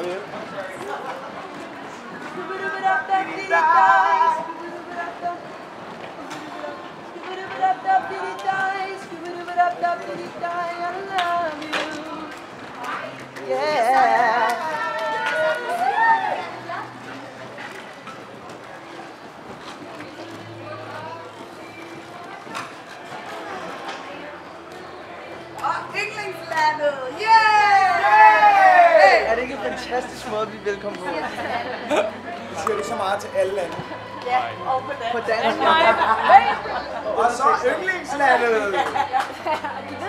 Yndlingslandet! Yeah! Er det ikke en fantastisk måde, vi er velkommen på? Du siger det så meget til alle lande. Ja, og på På dansk. Og så yndlingslandet!